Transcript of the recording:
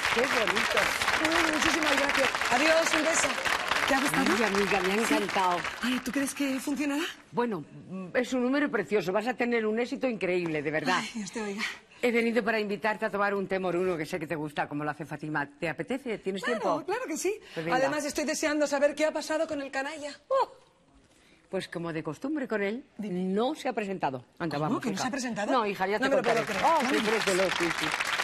qué bonito. Muchísimas gracias. Adiós, un beso. ¿Te ha gustado? Ay, amiga, me ha encantado. Ay, ¿tú crees que funcionará? Bueno, es un número precioso. Vas a tener un éxito increíble, de verdad. Ay, Dios te oiga. He venido para invitarte a tomar un té moruno que sé que te gusta, como lo hace Fátima. ¿Te apetece? ¿Tienes tiempo? Claro que sí. Pues venga. Además, estoy deseando saber qué ha pasado con el canalla. Pues como de costumbre con él, no se ha presentado. Anda, ¿Cómo? vamos, ¿Que no hija. se ha presentado? No, hija, ya No te me lo contaré. puedo creer. Oh, sí, créetelo, sí, sí.